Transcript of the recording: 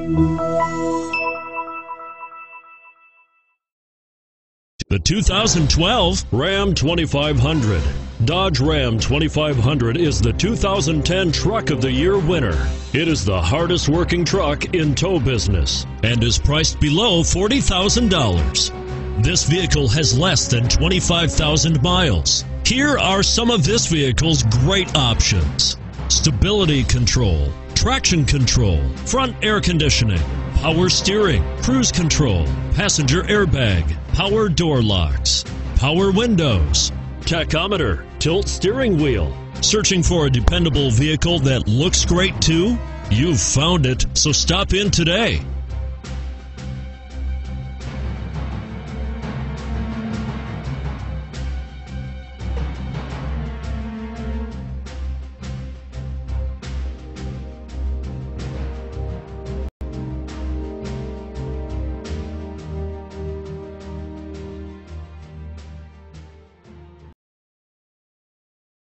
The 2012 Ram 2500. Dodge Ram 2500 is the 2010 Truck of the Year winner. It is the hardest working truck in tow business and is priced below $40,000. This vehicle has less than 25,000 miles. Here are some of this vehicle's great options: stability control, traction control, front air conditioning, power steering, cruise control, passenger airbag, power door locks, power windows, tachometer, tilt steering wheel. Searching for a dependable vehicle that looks great too? You've found it, so stop in today.